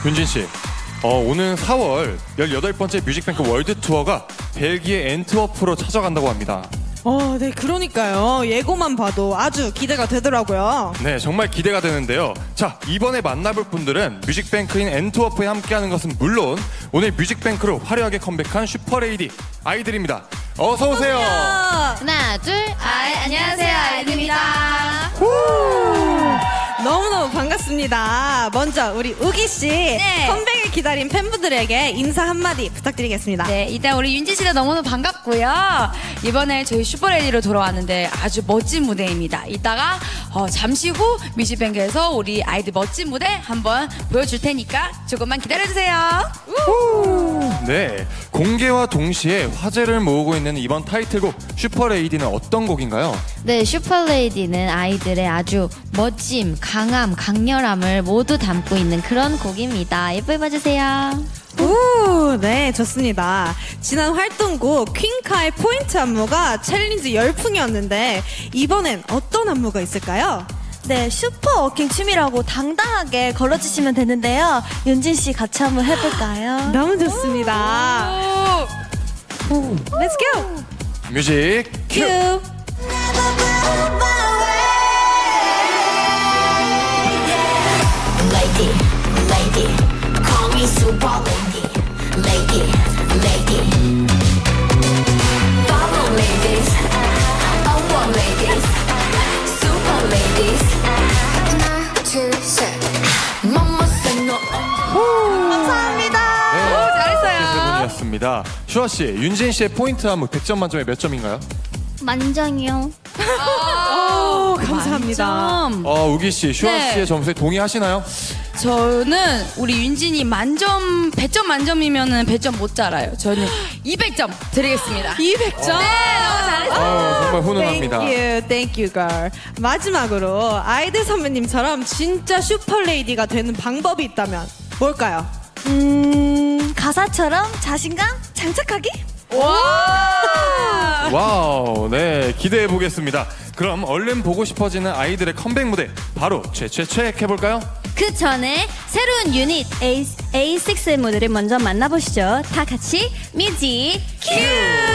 윤진 씨, 오는 4월 18번째 뮤직뱅크 월드 투어가 벨기에 앤트워프로 찾아간다고 합니다. 네, 그러니까요. 예고만 봐도 아주 기대가 되더라고요. 네, 정말 기대가 되는데요. 자, 이번에 만나볼 분들은 뮤직뱅크인 앤트워프에 함께하는 것은 물론 오늘 뮤직뱅크로 화려하게 컴백한 슈퍼레이디 아이들입니다. 어서 오세요. 하나, 둘, 안녕하세요, 아이들입니다. 너무너무 반갑습니다. 먼저 우리 우기 씨 컴백을 기다린 팬분들에게 인사 한마디 부탁드리겠습니다. 네, 일단 우리 윤지 씨도 너무너무 반갑고요. 이번에 저희 슈퍼레이디로 돌아왔는데 아주 멋진 무대입니다. 이따가 잠시 후 뮤직뱅크에서 우리 아이들 멋진 무대 한번 보여줄 테니까 조금만 기다려주세요. 네, 공개와 동시에 화제를 모으고 있는 이번 타이틀곡 슈퍼레이디는 어떤 곡인가요? 네, 슈퍼레이디는 아이들의 아주 멋짐, 강함, 강렬함을 모두 담고 있는 그런 곡입니다. 예쁘게 봐주세요. 네, 좋습니다. 지난 활동곡 퀸카의 포인트 안무가 챌린지 열풍이었는데 이번엔 어떤 안무가 있을까요? 네, 슈퍼 워킹 춤이라고 당당하게 걸어주시면 되는데요. 윤진 씨 같이 한번 해볼까요? 너무 좋습니다. Let's go! 뮤직 큐! Lady, call me super lady, follow ladies, I want ladies, super ladies. 하나, 둘, 셋, mama say no. 감사합니다. 잘했어요. 분이었습니다. 슈아 씨, 윤진 씨의 포인트 안무 100점 만점에 몇 점인가요? 만점이요. 감사합니다. 우기 씨, 슈아 네. 씨의 점수에 동의하시나요? 저는 우리 윤진이 100점 만점이면은 100점 못 자라요. 저는 200점 드리겠습니다. 200점? 네, 너무 잘했어요. 정말 훈훈합니다. Thank you, girl. 마지막으로 아이들 선배님처럼 진짜 슈퍼레이디가 되는 방법이 있다면 뭘까요? 가사처럼 자신감 장착하기? 와우, 네, 기대해 보겠습니다. 그럼 얼른 보고 싶어지는 아이들의 컴백 무대 바로 체크해볼까요? 그 전에 새로운 유닛 A6의 무대를 먼저 만나보시죠. 다 같이 뮤직 큐!